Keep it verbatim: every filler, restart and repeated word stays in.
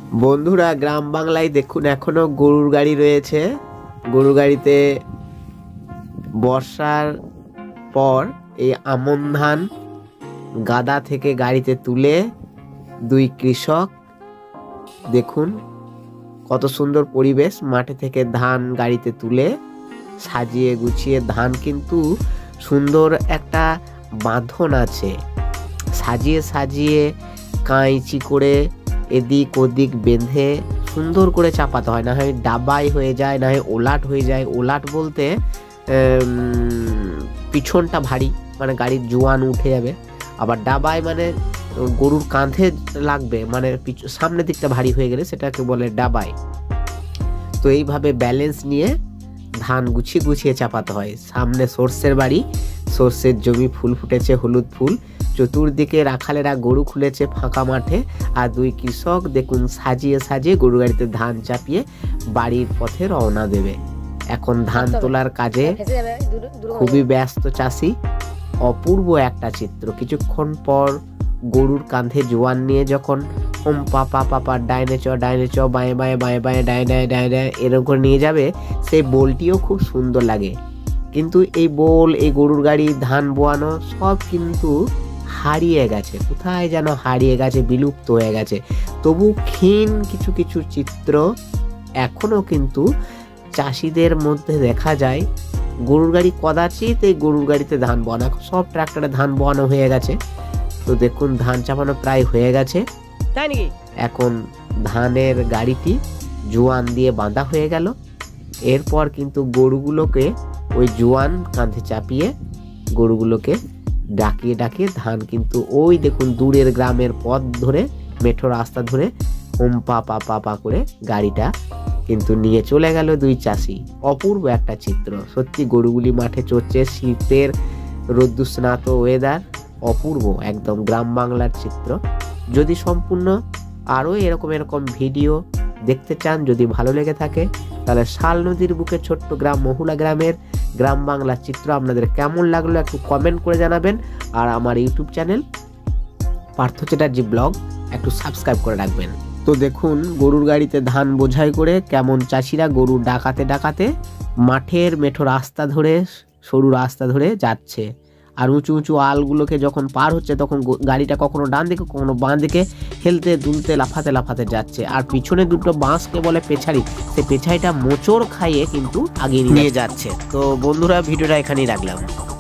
বন্ধুরা, গ্রাম বাংলায় দেখুন এখনো গরুর গাড়ি রয়েছে। গরুর গাড়িতে বর্ষার পর এই আমন ধান গাদা থেকে গাড়িতে তুলে দুই কৃষক, দেখুন কত সুন্দর পরিবেশ, মাঠে থেকে ধান গাড়িতে তুলে সাজিয়ে গুছিয়ে, ধান কিন্তু সুন্দর একটা বাঁধন আছে, সাজিয়ে সাজিয়ে কাঁইচি করে এদিক ওদিক বেঁধে সুন্দর করে চাপাতে হয়, না হয় ডাবাই হয়ে যায়, না হয় ওলাট হয়ে যায়। ওলাট বলতে পিছনটা ভারী, মানে গাড়ির জোয়ান উঠে যাবে, আবার ডাবাই মানে গরুর কাঁধে লাগবে, মানে সামনের দিকটা ভারী হয়ে গেলে সেটাকে বলে ডাবাই। তো এইভাবে ব্যালেন্স নিয়ে ধান গুছিয়ে গুছিয়ে চাপাতে হয়। সামনে সর্ষের বাড়ি, সর্ষের জমি, ফুল ফুটেছে, হলুদ ফুল, চতুর্দিকে রাখালেরা গরু খুলেছে ফাঁকা মাঠে, আর দুই কৃষক দেখুন সাজিয়ে সাজিয়ে গরু গাড়িতে ধান চাপিয়ে বাড়ির পথে রওনা দেবে। এখন ধান তোলার কাজে খুবই ব্যস্ত চাষি। অপূর্ব একটা চিত্র। কিছুক্ষণ পর গরুর কাঁধে জোয়ান নিয়ে যখন ওম পাপা পাপা ডাইনে চ ডাইনে চ বাঁয়ে বাঁয়ে বাঁয়ে বাঁয়ে ডাইনে ডাইনে এরকম করে নিয়ে যাবে, সেই বোলটিও খুব সুন্দর লাগে। কিন্তু এই বোল, এই গরুর গাড়ি, ধান বোয়ানো সব কিন্তু হারিয়ে গেছে, কোথায় যেন হারিয়ে গেছে, বিলুপ্ত হয়ে গেছে। তবু ক্ষীণ কিছু কিছু চিত্র এখনো কিন্তু চাষিদের মধ্যে দেখা যায়। গরুর গাড়ি কদাচিৎ এই গরুর গাড়িতে ধান বোয়ানো, সব ট্রাক্টরে ধান বোয়ানো হয়ে গেছে। তো দেখুন ধান চাপানো প্রায় হয়ে গেছে। তাই নাকি? এখন ধানের গাড়িটি জোয়ান দিয়ে বাঁধা হয়ে গেল। এরপর কিন্তু গরুগুলোকে ওই জোয়ান কাঁধে চাপিয়ে গরুগুলোকে ডাকিয়ে ডাকিয়ে ধান কিন্তু ওই দেখুন দূরের গ্রামের পথ ধরে, মেঠো রাস্তা ধরে ওম পা পা পা পা করে গাড়িটা কিন্তু নিয়ে চলে গেল দুই চাষি। অপূর্ব একটা চিত্র সত্যি। গরুগুলি মাঠে চড়ছে, শীতের রোদ্দুস্নাত ওয়েদার, অপূর্ব একদম গ্রাম বাংলার চিত্র। যদি সম্পূর্ণ আরও এরকম এরকম ভিডিও দেখতে চান, যদি ভালো লেগে থাকে, তাহলে শাল নদীর বুকে ছোট্ট গ্রাম মহুলা গ্রামের গ্রাম বাংলার চিত্র আপনাদের কেমন লাগলো একটু কমেন্ট করে জানাবেন। আর আমার YouTube channel Partha Chatterjee blog একটু সাবস্ক্রাইব করে রাখবেন। তো দেখুন গরুর গাড়িতে ধান বোঝাই করে কেমন চাষিরা গরু ডাকাতে ডাকাতে মাঠের মেঠো রাস্তা ধরে, সরু রাস্তা ধরে যাচ্ছে। আর উঁচু উঁচু আলগুলোকে যখন পার হচ্ছে তখন গাড়িটা কখনো ডান দিকে কখনো বাঁ দিকে হেলতে দুলতে লাফাতে লাফাতে যাচ্ছে। আর পিছনে দুটো বাঁশকে বলে পেছাড়ি, সেই পেছাইটা মোচড় খাইয়ে কিন্তু আগে নিয়ে যাচ্ছে। তো বন্ধুরা, ভিডিওটা এখানেই রাখলাম।